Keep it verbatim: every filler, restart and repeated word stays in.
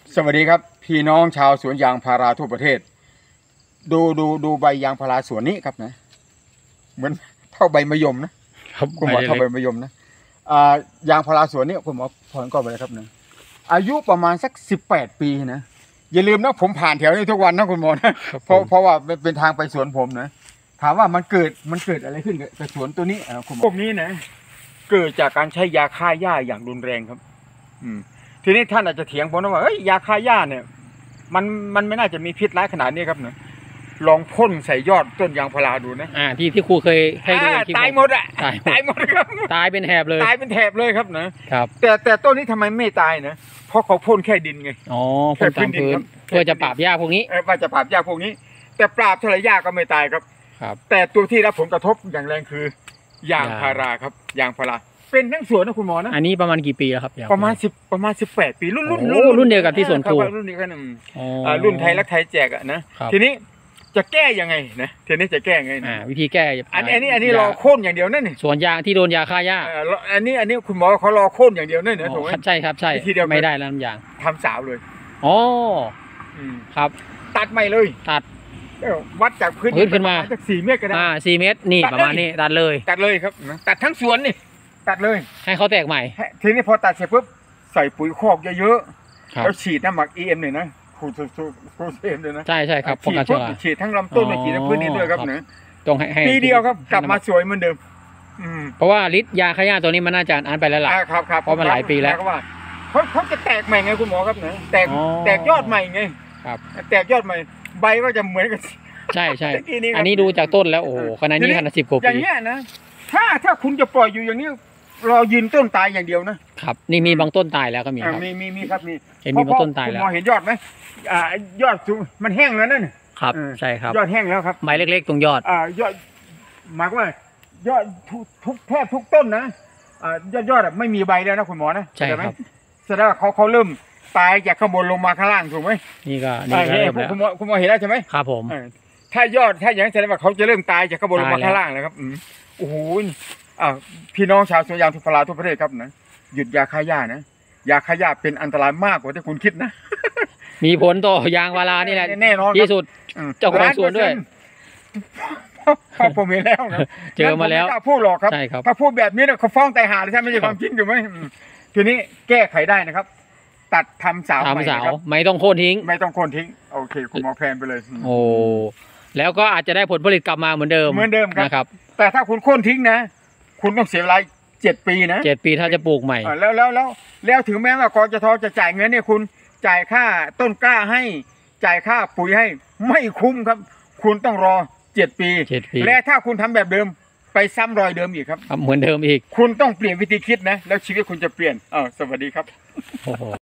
สวัสดีครับพี่น้องชาวสวนยางพาราทั่วประเทศดูดูดูใบยางพาราสวนนี้ครับนะเหมือนเท่าใบมะยมนะครับคุณหมอเท่าใบมะยมนะอ่ายางพาราสวนนี้คุณหมอพรก็ไปเลยครับนะอายุประมาณสักสิบแปดปีนะอย่าลืมนะผมผ่านแถวนี้ทุกวันนะคุณหมอนะเพราะเพราะว่าเป็นทางไปสวนผมนะถามว่ามันเกิดมันเกิดอะไรขึ้นกับสวนตัวนี้อ่าคุณหมอพวกนี้นะเกิดจากการใช้ยาฆ่าหญ้าอย่างรุนแรงครับอืมทีนี้ท่านอาจจะเถียงผมนะว่าเอ้ยยาฆ่าหญ้าเนี่ยมันมันไม่น่าจะมีพิษร้ายขนาดนี้ครับนะลองพ่นใส่ยอดต้นยางพาราดูนะอ่าที่ที่ครูเคยให้ดูตายหมดอ่ะตายหมดครับตายเป็นแถบเลยตายเป็นแถบเลยครับนะครับแต่แต่ต้นนี้ทำไมไม่ตายนะเพราะเขาพ่นแค่ดินไงอ๋อพ่นตามพื้นเพื่อจะปราบหญ้าพวกนี้เออว่าจะปราบหญ้าพวกนี้แต่ปราบเท่าไรหญ้าก็ไม่ตายครับครับแต่ตัวที่รับผลกระทบอย่างแรงคือยางพาราครับยางพาราเป็นทั้งสวนนะคุณหมอนะอันนี้ประมาณกี่ปีแล้วครับประมาณสิบประมาณสิบแปดปีรุ่นรุ่นรุ่นเดียวกับที่สวนครูรุ่นนี้กันอ๋อรุ่นไทยรักไทยแจกอ่ะนะทีนี้จะแก้ยังไงนะทีนี้จะแก้ไงนะวิธีแก้อันนี้อันนี้รอโค่นอย่างเดียวนั่นนี่สวนยางที่โดนยาฆ่าหญ้าอันนี้อันนี้คุณหมอเขารอโค่นอย่างเดียวนั่นนะถูกไหมใช่ครับใช่ทีเดียวไม่ได้แล้วน้ำยางทำสาวเลยอ๋อครับตัดใหม่เลยตัดวัดจากพื้นขึ้นมาจากสี่เมตรก็ได้อ่าสี่เมตรนี่ประมาณนี้ตัดเลยตัดเลยครับตัดทั้งสวนนี่ตัดเลยให้เขาแตกใหม่ทีนี้พอตัดเสร็จปุ๊บใส่ปุ๋ยคอกเยอะๆแล้วฉีดน้ำหมัก อี เอ็ม หน่อยนะคูคูคูเอ็มเลยนะใช่ใช่ครับฉีดปุ๊บฉีดทั้งลำต้นฉีดทั้งพื้นนี้ด้วยครับเนี่ยต้องให้ปีเดียวครับกลับมาสวยเหมือนเดิมเพราะว่าฤทธิ์ยาฆ่าหญ้าตัวนี้มันน่าจะอ่านไปแล้วล่ะครับครับเพราะมันหลายปีแล้วเขาเขาจะแตกใหม่ไงคุณหมอครับเนี่ยแตกแตกยอดใหม่ไงครับแตกยอดใหม่ใบก็จะเหมือนกันใช่ใช่อันนี้ดูจากต้นแล้วโอ้โหขนาดนี้ขนาดสิบกว่าปีอย่างเงี้ยนะถ้าถ้าคุณจะปล่อยอยู่อย่างนี้รอยืนต้นตายอย่างเดียวนะครับนี่มีบางต้นตายแล้วก็มีครับมีมีมีครับมีเห็นมีบางต้นตายแล้วคุณหมอเห็นยอดไหมอ่ายอดมันแห้งแล้วนั่นครับใช่ครับยอดแห้งแล้วครับใบเล็กๆตรงยอดอ่ายอดหมายว่ายอดทุกแทบทุกต้นนะอ่ายอดยอดไม่มีใบแล้วนะคุณหมอนะใช่ครับแสดงว่าเขาเขาเริ่มตายจากข้างบนลงมาข้างล่างถูกไหมนี่ก็นี่ก็เริ่มแล้วคุณหมอคุณหมอเห็นแล้วใช่ไหมครับผมถ้ายอดถ้าอย่างนั้นแสดงว่าเขาจะเริ่มตายจากข้างบนลงมาข้างล่างแล้วครับโอ้โหอ่าพี่น้องชาวสวนยางทุกพลาทุกประเทศครับนะหยุดยาฆ่าหญ้านะยาฆ่าหญ้าเป็นอันตรายมากกว่าที่คุณคิดนะมีผลต่อยางพารานี่แหละแน่นอนที่สุดเจ้าของสวนด้วยผมเห็นแล้วนะเจอมาแล้วพูดหรอกครับใช่ครับถ้าพูดแบบนี้เนี่ยเขาฟ้องตายหาเลยใช่ไม่ใช่ความจริงถูกไหมทีนี้แก้ไขได้นะครับตัดทำสาวใหม่ครับไม่ต้องโค่นทิ้งไม่ต้องโค่นทิ้งโอเคคุณหมอแพนไปเลยโอ้แล้วก็อาจจะได้ผลผลิตกลับมาเหมือนเดิมเหมือนเดิมครับแต่ถ้าคุณโค่นทิ้งนะคุณต้องเสียเวลาเจ็ดปีนะเจ็ดปีถ้าจะปลูกใหม่แล้วแล้วแล้วแล้วถึงแม้ว่ากจทจะจ่ายเงินเนี่ยคุณจ่ายค่าต้นกล้าให้จ่ายค่าปุ๋ยให้ไม่คุ้มครับคุณต้องรอเจ็ดปีและถ้าคุณทำแบบเดิมไปซ้ำรอยเดิมอีกครับเหมือนเดิมอีกคุณต้องเปลี่ยนวิธีคิดนะแล้วชีวิตคุณจะเปลี่ยนอ้าวสวัสดีครับ